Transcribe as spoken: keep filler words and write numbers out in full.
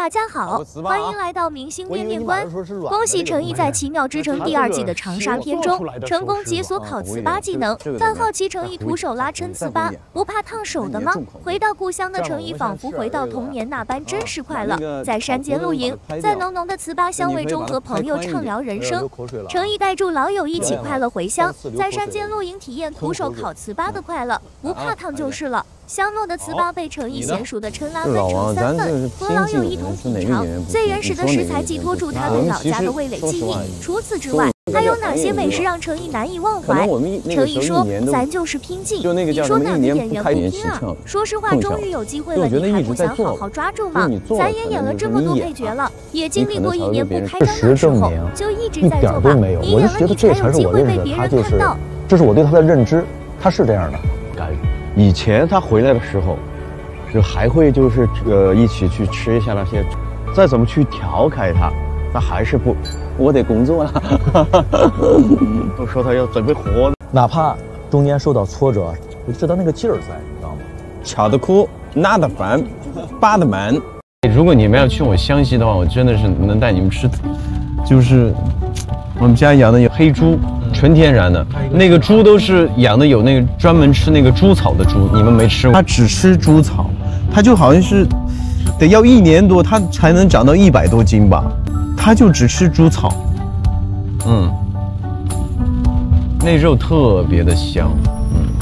大家好，欢迎来到明星面面观。恭喜陈毅在《奇妙之城》第二季的长沙篇中成功解锁烤糍粑技能。但好奇陈毅徒手拉抻糍粑，不怕烫手的吗？回到故乡的陈毅仿佛回到童年那般真实快乐，在山间露营，在浓浓的糍粑香味中和朋友畅聊人生。陈毅带住老友一起快乐回乡，在山间露营体验徒手烤糍粑的快乐，不怕烫就是了。 香糯的糍粑被陈毅娴熟的抻拉分成三份，和老友一同品尝。最原始的食材寄托住他对老家的味蕾记忆。除此之外，还有哪些美食让陈毅难以忘怀？陈毅说：“咱就是拼劲。”你说哪个演员不拼啊？说实话，终于有机会了，你还不想好好抓住吗？咱也演了这么多配角了，也经历过一年不开张的时候，就一直在做吧。你演了，你才有机会被别人看到。 这是我对他的认知，他是这样的。 以前他回来的时候，就还会就是呃一起去吃一下那些，再怎么去调侃他，他还是不，我得工作了。都说他要准备活， 哪怕中间受到挫折，我就知道那个劲儿在，你知道吗？ 巧的哭，辣的烦，扒的满。 如果你们要去我湘西的话，我真的是能带你们吃，就是我们家养的有黑猪。 纯天然的，那个猪都是养的有那个专门吃那个猪草的猪，你们没吃过？它只吃猪草，它就好像是得要一年多，它才能长到一百多斤吧，它就只吃猪草，嗯，那肉特别的香，嗯。